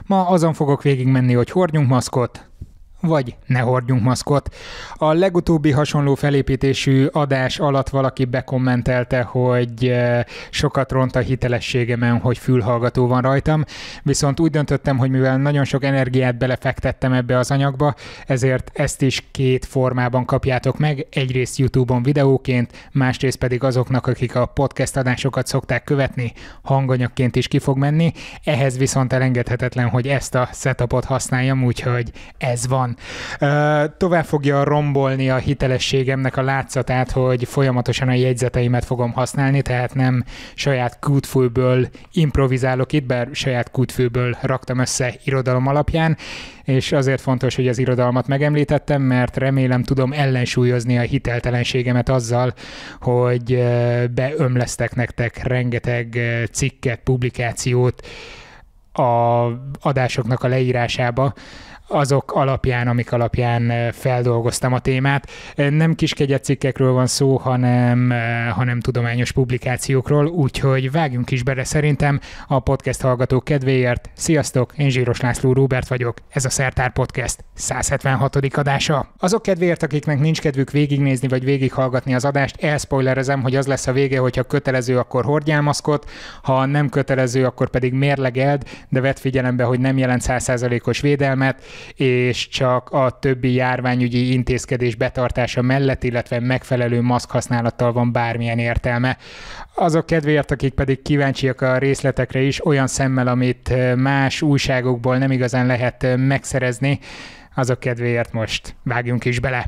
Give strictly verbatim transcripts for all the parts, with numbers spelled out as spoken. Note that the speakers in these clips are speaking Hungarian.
Ma azon fogok végigmenni, hogy hordjunk maszkot, vagy ne hordjunk maszkot. A legutóbbi hasonló felépítésű adás alatt valaki bekommentelte, hogy sokat ront a hitelességemen, hogy fülhallgató van rajtam, viszont úgy döntöttem, hogy mivel nagyon sok energiát belefektettem ebbe az anyagba, ezért ezt is két formában kapjátok meg, egyrészt YouTube-on videóként, másrészt pedig azoknak, akik a podcast adásokat szokták követni, hanganyagként is ki fog menni, ehhez viszont elengedhetetlen, hogy ezt a setupot használjam, úgyhogy ez van. Tovább fogja rombolni a hitelességemnek a látszatát, hogy folyamatosan a jegyzeteimet fogom használni, tehát nem saját kútfőből improvizálok itt, bár saját kútfőből raktam össze irodalom alapján, és azért fontos, hogy az irodalmat megemlítettem, mert remélem tudom ellensúlyozni a hiteltelenségemet azzal, hogy beömlesztek nektek rengeteg cikket, publikációt a adásoknak a leírásába, azok alapján, amik alapján feldolgoztam a témát. Nem kiskegyed cikkekről van szó, hanem, hanem tudományos publikációkról, úgyhogy vágjunk is bele szerintem a podcast hallgatók kedvéért. Sziasztok, én Zsíros László Róbert vagyok, ez a Szertár Podcast száz hetvenhatodik adása. Azok kedvéért, akiknek nincs kedvük végignézni vagy végighallgatni az adást, elspoilerezem, hogy az lesz a vége, hogyha kötelező, akkor hordjál maszkot, ha nem kötelező, akkor pedig mérlegeld, de vedd figyelembe, hogy nem jelent száz százalékos védelmet, és csak a többi járványügyi intézkedés betartása mellett, illetve megfelelő maszkhasználattal van bármilyen értelme. Azok kedvéért, akik pedig kíváncsiak a részletekre is, olyan szemmel, amit más újságokból nem igazán lehet megszerezni, azok kedvéért most vágjunk is bele.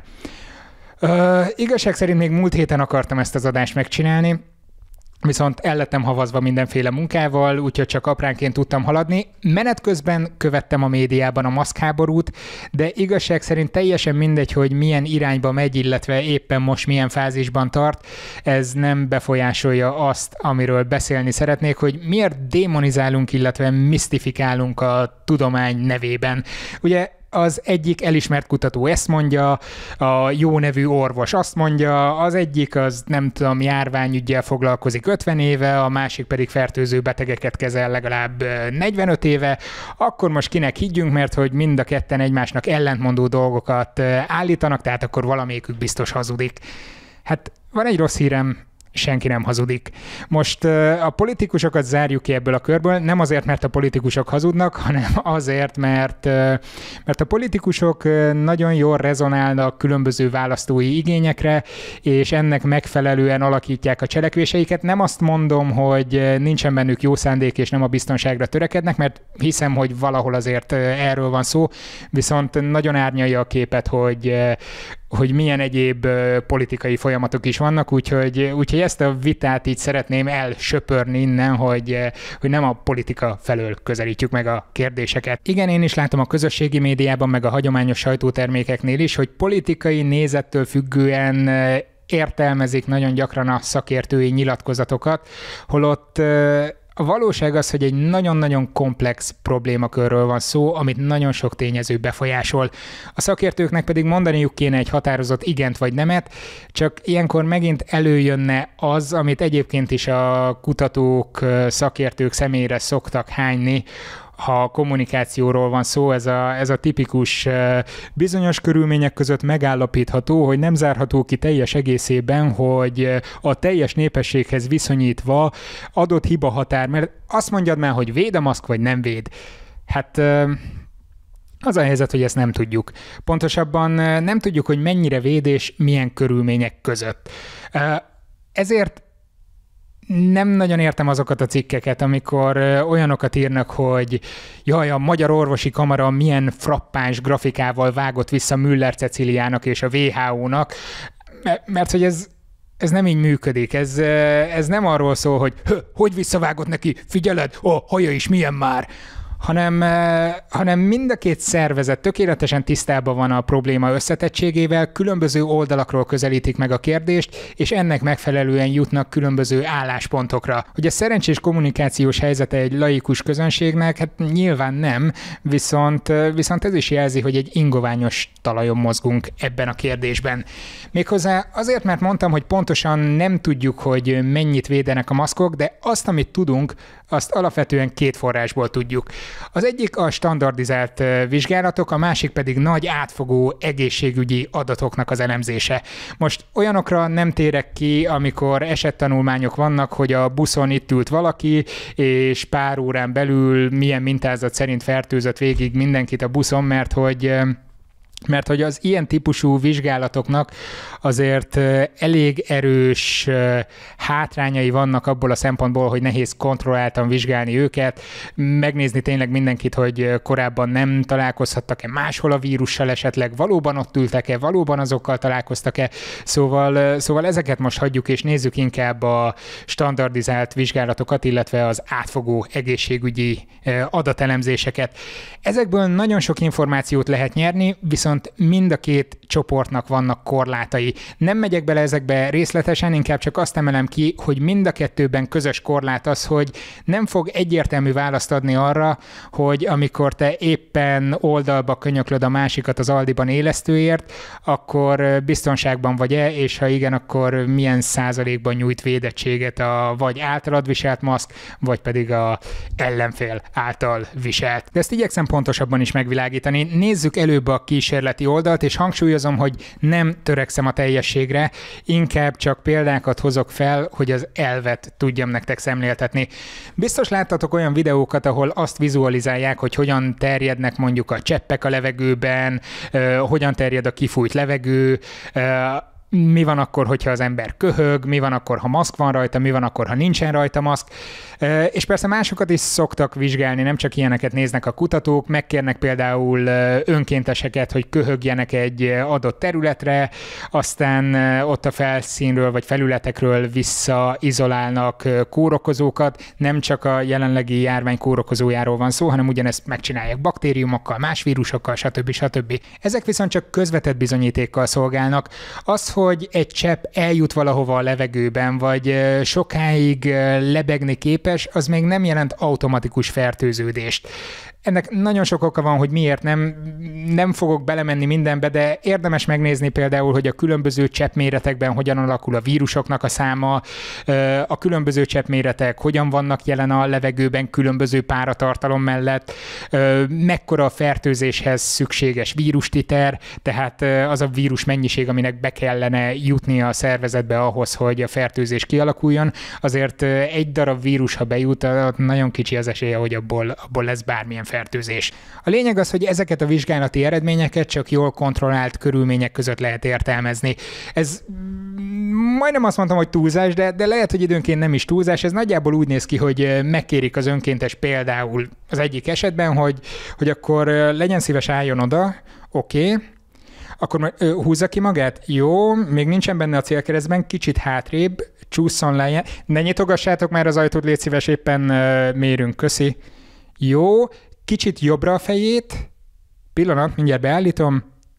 Uh, igazság szerint még múlt héten akartam ezt az adást megcsinálni, viszont el lettem havazva mindenféle munkával, úgyhogy csak apránként tudtam haladni. Menet közben követtem a médiában a maszkháborút, de igazság szerint teljesen mindegy, hogy milyen irányba megy, illetve éppen most milyen fázisban tart. Ez nem befolyásolja azt, amiről beszélni szeretnék, hogy miért démonizálunk, illetve misztifikálunk a tudomány nevében. Ugye az egyik elismert kutató ezt mondja, a jó nevű orvos azt mondja, az egyik az nem tudom, járványüggyel foglalkozik ötven éve, a másik pedig fertőző betegeket kezel legalább negyvenöt éve, akkor most kinek higgyünk, mert hogy mind a ketten egymásnak ellentmondó dolgokat állítanak, tehát akkor valamelyikük biztos hazudik. Hát van egy rossz hírem, senki nem hazudik. Most a politikusokat zárjuk ki ebből a körből, nem azért, mert a politikusok hazudnak, hanem azért, mert, mert a politikusok nagyon jól rezonálnak különböző választói igényekre, és ennek megfelelően alakítják a cselekvéseiket. Nem azt mondom, hogy nincsen bennük jó szándék, és nem a biztonságra törekednek, mert hiszem, hogy valahol azért erről van szó, viszont nagyon árnyalja a képet, hogy hogy milyen egyéb politikai folyamatok is vannak, úgyhogy, úgyhogy ezt a vitát így szeretném elsöpörni innen, hogy, hogy nem a politika felől közelítjük meg a kérdéseket. Igen, én is látom a közösségi médiában, meg a hagyományos sajtótermékeknél is, hogy politikai nézettől függően értelmezik nagyon gyakran a szakértői nyilatkozatokat, holott a valóság az, hogy egy nagyon-nagyon komplex problémakörről van szó, amit nagyon sok tényező befolyásol. A szakértőknek pedig mondaniuk kéne egy határozott igent vagy nemet, csak ilyenkor megint előjönne az, amit egyébként is a kutatók, szakértők személyre szoktak hányni, ha kommunikációról van szó, ez a, ez a tipikus bizonyos körülmények között megállapítható, hogy nem zárható ki teljes egészében, hogy a teljes népességhez viszonyítva adott hiba határ, mert azt mondjad már, hogy véd a maszk, vagy nem véd. Hát az a helyzet, hogy ezt nem tudjuk. Pontosabban nem tudjuk, hogy mennyire véd és milyen körülmények között. Ezért nem nagyon értem azokat a cikkeket, amikor olyanokat írnak, hogy jaj, a Magyar Orvosi Kamara milyen frappáns grafikával vágott vissza Müller Ceciliának és a vé há ó-nak, mert hogy ez, ez nem így működik. Ez, ez nem arról szól, hogy hogy visszavágott neki, figyeled, ó, haja is milyen már, hanem, hanem mind a két szervezet tökéletesen tisztában van a probléma összetettségével, különböző oldalakról közelítik meg a kérdést, és ennek megfelelően jutnak különböző álláspontokra. Hogy a szerencsés kommunikációs helyzete egy laikus közönségnek, hát nyilván nem, viszont, viszont ez is jelzi, hogy egy ingoványos talajon mozgunk ebben a kérdésben. Méghozzá azért, mert mondtam, hogy pontosan nem tudjuk, hogy mennyit védenek a maszkok, de azt, amit tudunk, azt alapvetően két forrásból tudjuk. Az egyik a standardizált vizsgálatok, a másik pedig nagy átfogó egészségügyi adatoknak az elemzése. Most olyanokra nem térek ki, amikor esettanulmányok vannak, hogy a buszon itt ült valaki, és pár órán belül milyen mintázat szerint fertőzött végig mindenkit a buszon, mert hogy mert hogy az ilyen típusú vizsgálatoknak azért elég erős hátrányai vannak abból a szempontból, hogy nehéz kontrolláltan vizsgálni őket, megnézni tényleg mindenkit, hogy korábban nem találkozhattak-e máshol a vírussal esetleg, valóban ott ültek-e, valóban azokkal találkoztak-e, szóval, szóval ezeket most hagyjuk, és nézzük inkább a standardizált vizsgálatokat, illetve az átfogó egészségügyi adatelemzéseket. Ezekből nagyon sok információt lehet nyerni, viszont mind a két csoportnak vannak korlátai. Nem megyek bele ezekbe részletesen, inkább csak azt emelem ki, hogy mind a kettőben közös korlát az, hogy nem fog egyértelmű választ adni arra, hogy amikor te éppen oldalba könyöklöd a másikat az Aldiban élesztőért, akkor biztonságban vagy-e, és ha igen, akkor milyen százalékban nyújt védettséget a vagy általad viselt maszk, vagy pedig a ellenfél által viselt. De ezt igyekszem pontosabban is megvilágítani. Nézzük előbb a kísérleti oldalt, és hangsúlyozom, hogy nem törekszem a teljességre, inkább csak példákat hozok fel, hogy az elvet tudjam nektek szemléltetni. Biztos láttatok olyan videókat, ahol azt vizualizálják, hogy hogyan terjednek mondjuk a cseppek a levegőben, hogyan terjed a kifújt levegő, mi van akkor, hogyha az ember köhög, mi van akkor, ha maszk van rajta, mi van akkor, ha nincsen rajta maszk. És persze másokat is szoktak vizsgálni, nem csak ilyeneket néznek a kutatók, megkérnek például önkénteseket, hogy köhögjenek egy adott területre, aztán ott a felszínről vagy felületekről visszaizolálnak kórokozókat, nem csak a jelenlegi járvány kórokozójáról van szó, hanem ugyanezt megcsinálják baktériumokkal, más vírusokkal, stb. stb. Ezek viszont csak közvetett bizonyítékkal szolgálnak. Az, hogy egy csepp eljut valahova a levegőben, vagy sokáig lebegni képes, az még nem jelent automatikus fertőződést. Ennek nagyon sok oka van, hogy miért nem, nem fogok belemenni mindenbe, de érdemes megnézni például, hogy a különböző cseppméretekben hogyan alakul a vírusoknak a száma, a különböző cseppméretek hogyan vannak jelen a levegőben különböző páratartalom mellett, mekkora a fertőzéshez szükséges vírustiter, tehát az a vírus mennyiség, aminek be kellene jutni a szervezetbe ahhoz, hogy a fertőzés kialakuljon. Azért egy darab vírus, ha bejut, nagyon kicsi az esélye, hogy abból, abból lesz bármilyen fertőzés. A lényeg az, hogy ezeket a vizsgálati eredményeket csak jól kontrollált körülmények között lehet értelmezni. Ez majdnem azt mondtam, hogy túlzás, de, de lehet, hogy időnként nem is túlzás. Ez nagyjából úgy néz ki, hogy megkérik az önkéntes például az egyik esetben, hogy, hogy akkor legyen szíves, álljon oda, oké, okay. Akkor húzza ki magát, jó, még nincsen benne a célkeresztben, kicsit hátrébb, csúszson le, ne nyitogassátok már az ajtót, légy szíves, éppen mérünk, köszi. Jó, kicsit jobbra a fejét, pillanat, mindjárt beállítom.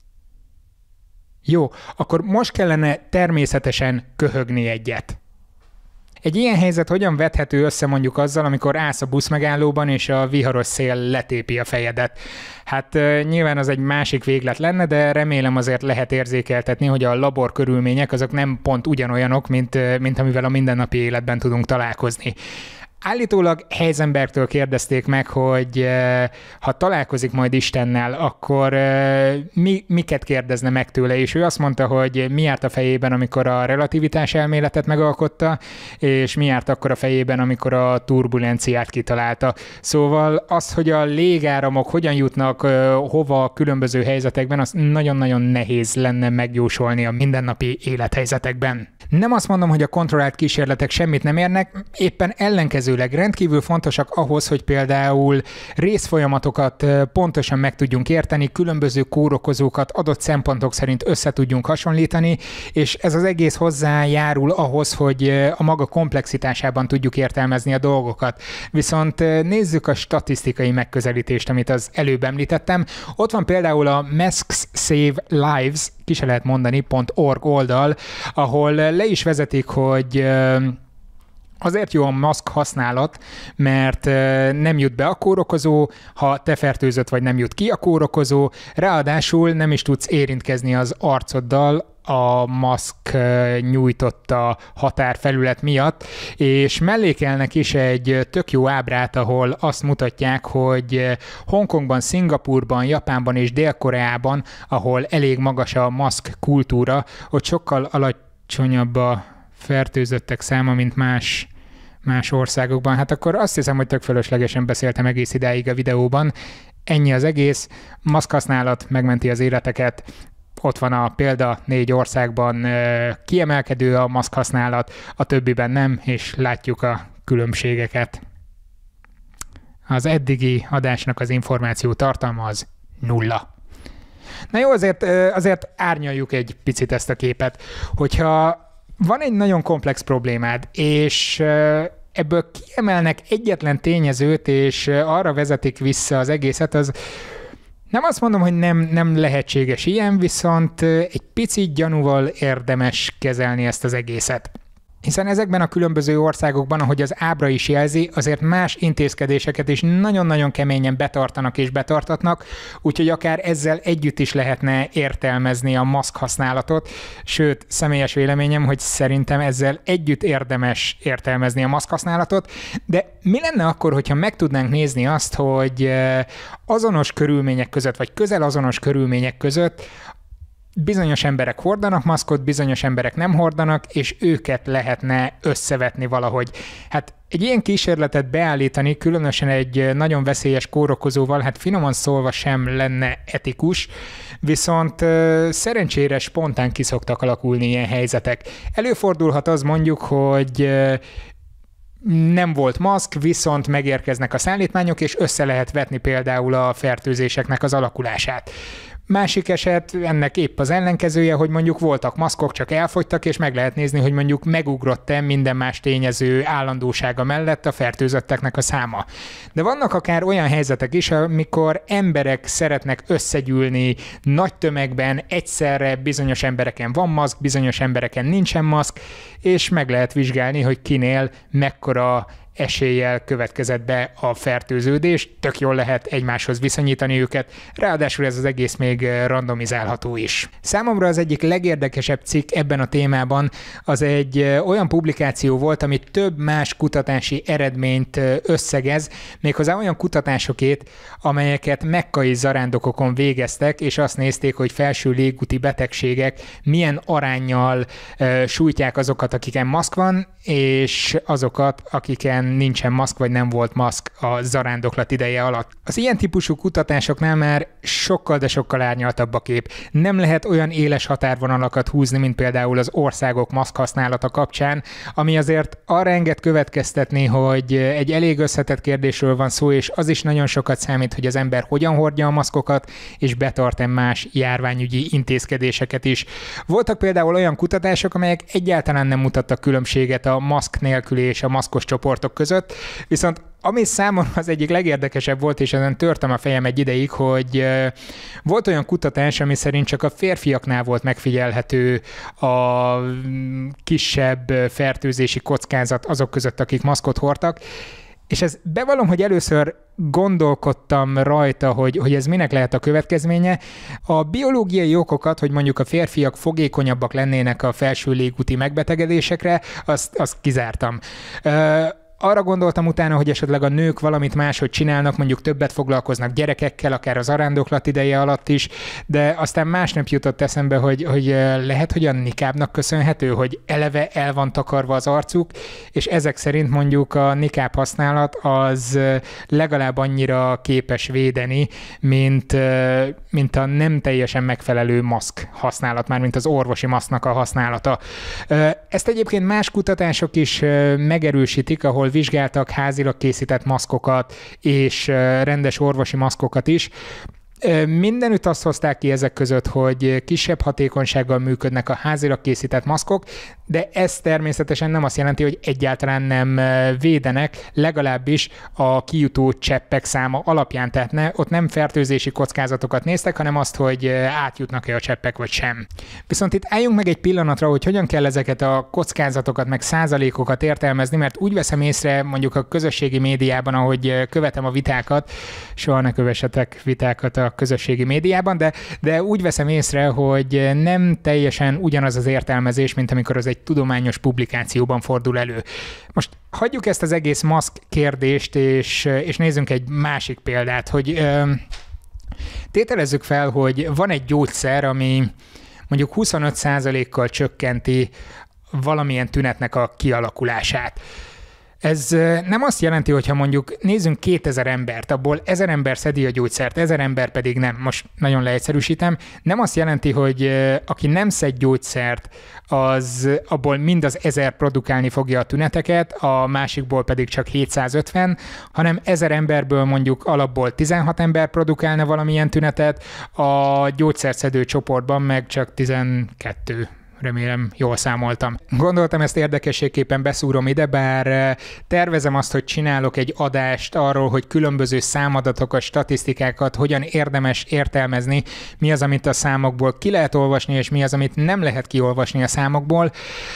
Jó, akkor most kellene természetesen köhögni egyet. Egy ilyen helyzet hogyan vethető össze mondjuk azzal, amikor állsz a buszmegállóban, és a viharos szél letépi a fejedet? Hát nyilván az egy másik véglet lenne, de remélem azért lehet érzékeltetni, hogy a labor körülmények azok nem pont ugyanolyanok, mint, mint amivel a mindennapi életben tudunk találkozni. Állítólag Heisenbergtől kérdezték meg, hogy ha találkozik majd Istennel, akkor mi, miket kérdezne meg tőle, és ő azt mondta, hogy mi járt a fejében, amikor a relativitás elméletet megalkotta, és mi járt akkor a fejében, amikor a turbulenciát kitalálta. Szóval az, hogy a légáramok hogyan jutnak hova különböző helyzetekben, az nagyon-nagyon nehéz lenne megjósolni a mindennapi élethelyzetekben. Nem azt mondom, hogy a kontrollált kísérletek semmit nem érnek, éppen ellenkezőleg rendkívül fontosak ahhoz, hogy például részfolyamatokat pontosan meg tudjunk érteni, különböző kórokozókat adott szempontok szerint össze tudjunk hasonlítani, és ez az egész hozzájárul ahhoz, hogy a maga komplexitásában tudjuk értelmezni a dolgokat. Viszont nézzük a statisztikai megközelítést, amit az előbb említettem. Ott van például a Masks Save Lives, ki se lehet mondani, .org oldal, ahol le is vezetik, hogy Azért jó a maszk használat, mert nem jut be a kórokozó, ha te fertőzött vagy, nem jut ki a kórokozó, ráadásul nem is tudsz érintkezni az arcoddal a maszk nyújtotta határfelület miatt, és mellékelnek is egy tök jó ábrát, ahol azt mutatják, hogy Hongkongban, Szingapúrban, Japánban és Dél-Koreában, ahol elég magas a maszk kultúra, ott sokkal alacsonyabb a fertőzöttek száma, mint más, más országokban. Hát akkor azt hiszem, hogy tök fölöslegesen beszéltem egész idáig a videóban. Ennyi az egész. Maszkhasználat megmenti az életeket. Ott van a példa, négy országban kiemelkedő a maszkhasználat, a többiben nem, és látjuk a különbségeket. Az eddigi adásnak az információ tartalma az nulla. Na jó, azért, azért árnyaljuk egy picit ezt a képet. Hogyha van egy nagyon komplex problémád, és ebből kiemelnek egyetlen tényezőt, és arra vezetik vissza az egészet, az nem azt mondom, hogy nem, nem lehetséges ilyen, viszont egy picit gyanúval érdemes kezelni ezt az egészet. Hiszen ezekben a különböző országokban, ahogy az ábra is jelzi, azért más intézkedéseket is nagyon-nagyon keményen betartanak és betartatnak, úgyhogy akár ezzel együtt is lehetne értelmezni a maszk használatot, sőt, személyes véleményem, hogy szerintem ezzel együtt érdemes értelmezni a maszk használatot, de mi lenne akkor, hogyha meg tudnánk nézni azt, hogy azonos körülmények között, vagy közel azonos körülmények között bizonyos emberek hordanak maszkot, bizonyos emberek nem hordanak, és őket lehetne összevetni valahogy. Hát egy ilyen kísérletet beállítani, különösen egy nagyon veszélyes kórokozóval, hát finoman szólva sem lenne etikus, viszont szerencsére spontán ki szoktak alakulni ilyen helyzetek. Előfordulhat az mondjuk, hogy nem volt maszk, viszont megérkeznek a szállítmányok, és össze lehet vetni például a fertőzéseknek az alakulását. Másik eset, ennek épp az ellenkezője, hogy mondjuk voltak maszkok, csak elfogytak, és meg lehet nézni, hogy mondjuk megugrott-e minden más tényező állandósága mellett a fertőzötteknek a száma. De vannak akár olyan helyzetek is, amikor emberek szeretnek összegyűlni nagy tömegben, egyszerre bizonyos embereken van maszk, bizonyos embereken nincsen maszk, és meg lehet vizsgálni, hogy kinél mekkora eséllyel következett be a fertőződés, tök jól lehet egymáshoz viszonyítani őket, ráadásul ez az egész még randomizálható is. Számomra az egyik legérdekesebb cikk ebben a témában az egy olyan publikáció volt, ami több más kutatási eredményt összegez, méghozzá olyan kutatásokét, amelyeket mekkai zarándokokon végeztek, és azt nézték, hogy felső légúti betegségek milyen aránnyal sújtják azokat, akiken maszk van, és azokat, akiken nincsen maszk, vagy nem volt maszk a zarándoklat ideje alatt. Az ilyen típusú kutatásoknál már sokkal, de sokkal árnyaltabb a kép. Nem lehet olyan éles határvonalakat húzni, mint például az országok maszk használata kapcsán, ami azért arra enged következtetni, hogy egy elég összetett kérdésről van szó, és az is nagyon sokat számít, hogy az ember hogyan hordja a maszkokat, és betart-e más járványügyi intézkedéseket is. Voltak például olyan kutatások, amelyek egyáltalán nem mutattak különbséget a maszk nélküli és a maszkos csoportok között, viszont ami számomra az egyik legérdekesebb volt, és ezen törtem a fejem egy ideig, hogy volt olyan kutatás, ami szerint csak a férfiaknál volt megfigyelhető a kisebb fertőzési kockázat azok között, akik maszkot hordtak, és ez bevallom, hogy először gondolkodtam rajta, hogy, hogy ez minek lehet a következménye. A biológiai okokat, hogy mondjuk a férfiak fogékonyabbak lennének a felső légúti megbetegedésekre, azt, azt kizártam. Arra gondoltam utána, hogy esetleg a nők valamit máshogy csinálnak, mondjuk többet foglalkoznak gyerekekkel, akár az zarándoklat ideje alatt is, de aztán másnap jutott eszembe, hogy, hogy lehet, hogy a nikábnak köszönhető, hogy eleve el van takarva az arcuk, és ezek szerint mondjuk a nikáb használat az legalább annyira képes védeni, mint, mint a nem teljesen megfelelő maszk használat, már mint az orvosi maszknak a használata. Ezt egyébként más kutatások is megerősítik, ahol vizsgáltak házilag készített maszkokat és rendes orvosi maszkokat is. Mindenütt azt hozták ki ezek között, hogy kisebb hatékonysággal működnek a házilag készített maszkok, de ez természetesen nem azt jelenti, hogy egyáltalán nem védenek, legalábbis a kijutó cseppek száma alapján, tehát ne, ott nem fertőzési kockázatokat néztek, hanem azt, hogy átjutnak-e a cseppek vagy sem. Viszont itt álljunk meg egy pillanatra, hogy hogyan kell ezeket a kockázatokat meg százalékokat értelmezni, mert úgy veszem észre mondjuk a közösségi médiában, ahogy követem a vitákat, soha ne kövessetek vitákat a közösségi médiában, de, de úgy veszem észre, hogy nem teljesen ugyanaz az értelmezés, mint amikor az egy tudományos publikációban fordul elő. Most hagyjuk ezt az egész maszk kérdést, és, és nézzünk egy másik példát, hogy ö, tételezzük fel, hogy van egy gyógyszer, ami mondjuk huszonöt százalékkal csökkenti valamilyen tünetnek a kialakulását. Ez nem azt jelenti, hogyha mondjuk nézzünk kétezer embert, abból ezer ember szedi a gyógyszert, ezer ember pedig nem. Most nagyon leegyszerűsítem. Nem azt jelenti, hogy aki nem szed gyógyszert, az abból mind az ezer produkálni fogja a tüneteket, a másikból pedig csak hétszázötven, hanem ezer emberből mondjuk alapból tizenhat ember produkálna valamilyen tünetet, a gyógyszerszedő csoportban meg csak tizenkettő. Remélem, jól számoltam. Gondoltam, ezt érdekességképpen beszúrom ide, bár tervezem azt, hogy csinálok egy adást arról, hogy különböző számadatokat, statisztikákat hogyan érdemes értelmezni, mi az, amit a számokból ki lehet olvasni, és mi az, amit nem lehet kiolvasni a számokból.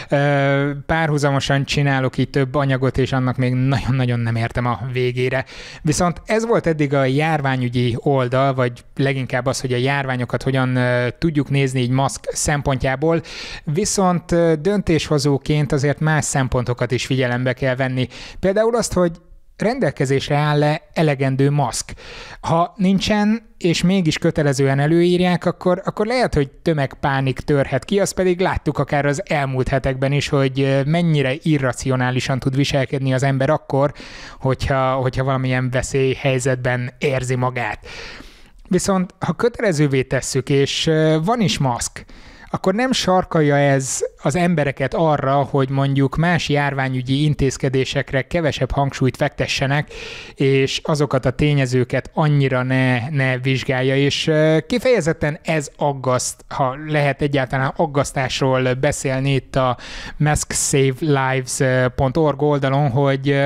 Párhuzamosan csinálok így több anyagot, és annak még nagyon-nagyon nem értem a végére. Viszont ez volt eddig a járványügyi oldal, vagy leginkább az, hogy a járványokat hogyan tudjuk nézni így maszk szempontjából. Viszont döntéshozóként azért más szempontokat is figyelembe kell venni. Például azt, hogy rendelkezésre áll-e elegendő maszk. Ha nincsen, és mégis kötelezően előírják, akkor, akkor lehet, hogy tömegpánik törhet ki, azt pedig láttuk akár az elmúlt hetekben is, hogy mennyire irracionálisan tud viselkedni az ember akkor, hogyha, hogyha valamilyen veszélyhelyzetben érzi magát. Viszont ha kötelezővé tesszük, és van is maszk, akkor nem sarkalja ez az embereket arra, hogy mondjuk más járványügyi intézkedésekre kevesebb hangsúlyt fektessenek, és azokat a tényezőket annyira ne, ne vizsgálja, és kifejezetten ez aggaszt, ha lehet egyáltalán aggasztásról beszélni itt a mask save lives pont org oldalon, hogy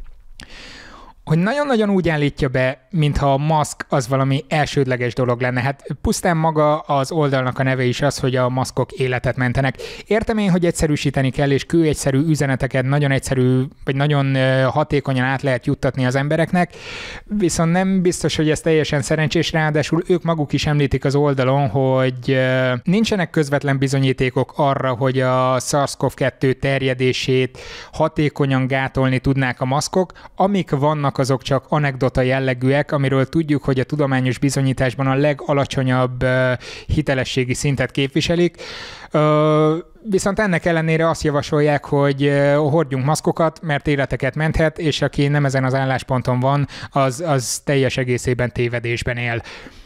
hogy nagyon-nagyon úgy állítja be, mintha a maszk az valami elsődleges dolog lenne. Hát pusztán maga az oldalnak a neve is az, hogy a maszkok életet mentenek. Értem én, hogy egyszerűsíteni kell, és kőegyszerű üzeneteket nagyon egyszerű, vagy nagyon hatékonyan át lehet juttatni az embereknek, viszont nem biztos, hogy ez teljesen szerencsés, ráadásul ők maguk is említik az oldalon, hogy nincsenek közvetlen bizonyítékok arra, hogy a SARS-CoV kettő terjedését hatékonyan gátolni tudnák a maszkok, amik vannak, azok csak anekdota jellegűek, amiről tudjuk, hogy a tudományos bizonyításban a legalacsonyabb uh, hitelességi szintet képviselik. Uh, viszont ennek ellenére azt javasolják, hogy uh, hordjunk maszkokat, mert életeket menthet, és aki nem ezen az állásponton van, az, az teljes egészében tévedésben él.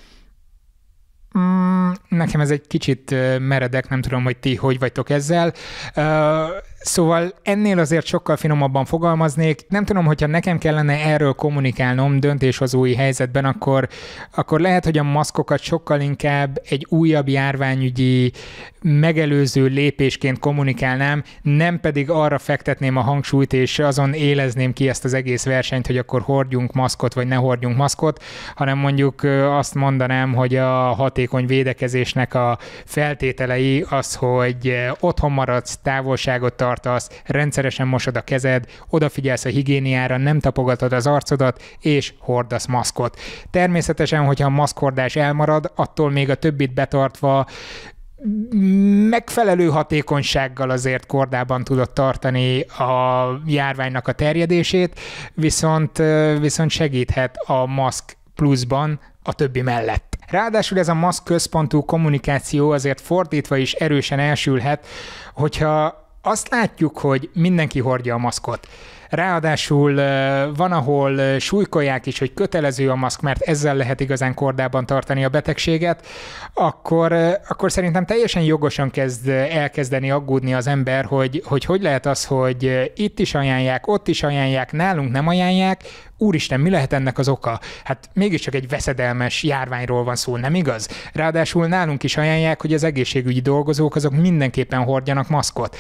Mm, nekem ez egy kicsit meredek, nem tudom, hogy ti hogy vagytok ezzel. Uh, Szóval ennél azért sokkal finomabban fogalmaznék. Nem tudom, hogyha nekem kellene erről kommunikálnom döntéshozói helyzetben, akkor, akkor lehet, hogy a maszkokat sokkal inkább egy újabb járványügyi megelőző lépésként kommunikálnám, nem pedig arra fektetném a hangsúlyt, és azon élezném ki ezt az egész versenyt, hogy akkor hordjunk maszkot, vagy ne hordjunk maszkot, hanem mondjuk azt mondanám, hogy a hatékony védekezésnek a feltételei az, hogy otthon maradsz, távolságot tartasz, rendszeresen mosod a kezed, odafigyelsz a higiéniára, nem tapogatod az arcodat, és hordasz maszkot. Természetesen, hogyha a maszkhordás elmarad, attól még a többit betartva megfelelő hatékonysággal azért kordában tudod tartani a járványnak a terjedését, viszont, viszont segíthet a maszk pluszban a többi mellett. Ráadásul ez a maszk központú kommunikáció azért fordítva is erősen elsülhet, hogyha azt látjuk, hogy mindenki hordja a maszkot. ráadásul van, ahol súlykolják is, hogy kötelező a maszk, mert ezzel lehet igazán kordában tartani a betegséget, akkor, akkor szerintem teljesen jogosan kezd elkezdeni aggódni az ember, hogy, hogy hogy lehet az, hogy itt is ajánlják, ott is ajánlják, nálunk nem ajánlják. Úristen, mi lehet ennek az oka? Hát mégiscsak egy veszedelmes járványról van szó, nem igaz? Ráadásul nálunk is ajánlják, hogy az egészségügyi dolgozók azok mindenképpen hordjanak maszkot.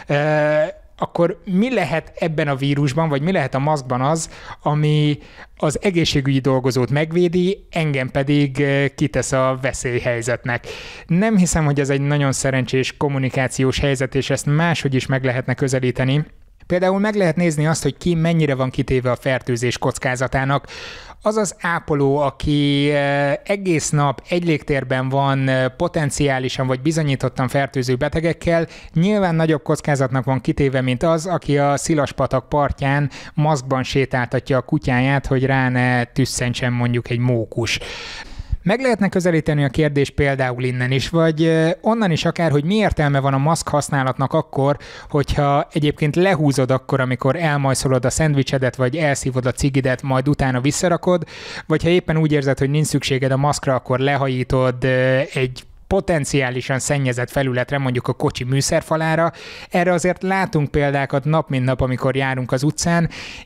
E- akkor mi lehet ebben a vírusban, vagy mi lehet a maszkban az, ami az egészségügyi dolgozót megvédi, engem pedig kitesz a veszélyhelyzetnek. Nem hiszem, hogy ez egy nagyon szerencsés kommunikációs helyzet, és ezt máshogy is meg lehetne közelíteni. Például meg lehet nézni azt, hogy ki mennyire van kitéve a fertőzés kockázatának. Az az ápoló, aki egész nap egy légtérben van potenciálisan vagy bizonyítottan fertőző betegekkel, nyilván nagyobb kockázatnak van kitéve, mint az, aki a Szilaspatak partján maszkban sétáltatja a kutyáját, hogy rá ne tüsszentsen mondjuk egy mókus. Meg lehetne közelíteni a kérdést például innen is, vagy onnan is akár, hogy mi értelme van a maszk használatnak akkor, hogyha egyébként lehúzod akkor, amikor elmajszolod a szendvicsedet, vagy elszívod a cigidet, majd utána visszarakod, vagy ha éppen úgy érzed, hogy nincs szükséged a maszkra, akkor lehajítod egy potenciálisan szennyezett felületre, mondjuk a kocsi műszerfalára. Erre azért látunk példákat nap mint nap, amikor járunk az utcán,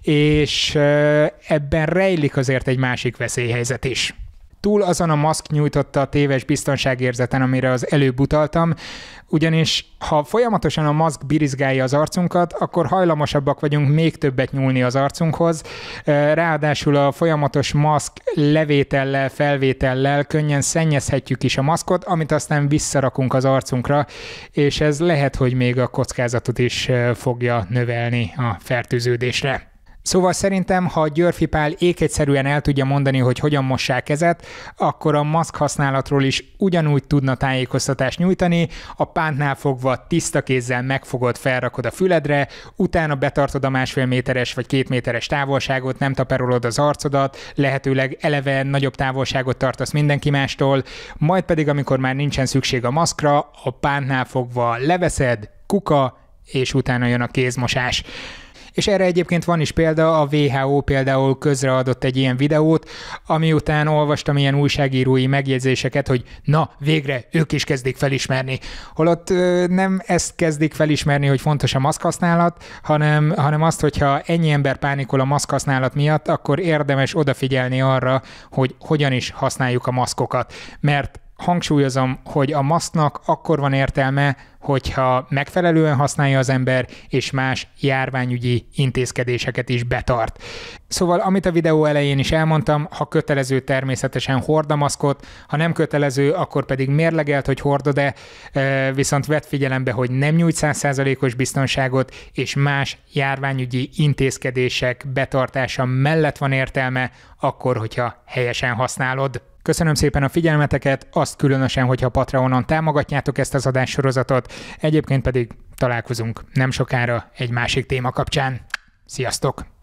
és ebben rejlik azért egy másik veszélyhelyzet is. Túl azon a maszk nyújtotta a téves biztonságérzeten, amire az előbb utaltam, ugyanis ha folyamatosan a maszk birizgálja az arcunkat, akkor hajlamosabbak vagyunk még többet nyúlni az arcunkhoz. Ráadásul a folyamatos maszk levétellel, felvétellel könnyen szennyezhetjük is a maszkot, amit aztán visszarakunk az arcunkra, és ez lehet, hogy még a kockázatot is fogja növelni a fertőződésre. Szóval szerintem, ha Györffy Pál ékegyszerűen el tudja mondani, hogy hogyan mossák kezet, akkor a maszk használatról is ugyanúgy tudna tájékoztatást nyújtani, a pántnál fogva tiszta kézzel megfogod, felrakod a füledre, utána betartod a másfél méteres vagy két méteres távolságot, nem taperolod az arcodat, lehetőleg eleve nagyobb távolságot tartasz mindenki mástól, majd pedig, amikor már nincsen szükség a maszkra, a pántnál fogva leveszed, kuka, és utána jön a kézmosás. És erre egyébként van is példa, a dupla vé há ó például közreadott egy ilyen videót, ami után olvastam ilyen újságírói megjegyzéseket, hogy na, végre ők is kezdik felismerni. Holott nem ezt kezdik felismerni, hogy fontos a maszkhasználat, hanem, hanem azt, hogyha ennyi ember pánikol a maszkhasználat miatt, akkor érdemes odafigyelni arra, hogy hogyan is használjuk a maszkokat. Mert hangsúlyozom, hogy a maszknak akkor van értelme, hogyha megfelelően használja az ember, és más járványügyi intézkedéseket is betart. Szóval, amit a videó elején is elmondtam, ha kötelező, természetesen hord a maszkot, ha nem kötelező, akkor pedig mérlegelt, hogy hordod-e, viszont vedd figyelembe, hogy nem nyújt száz százalékos biztonságot, és más járványügyi intézkedések betartása mellett van értelme, akkor, hogyha helyesen használod. Köszönöm szépen a figyelmeteket, azt különösen, hogyha Patreonon támogatjátok ezt az adássorozatot, egyébként pedig találkozunk nem sokára egy másik téma kapcsán. Sziasztok!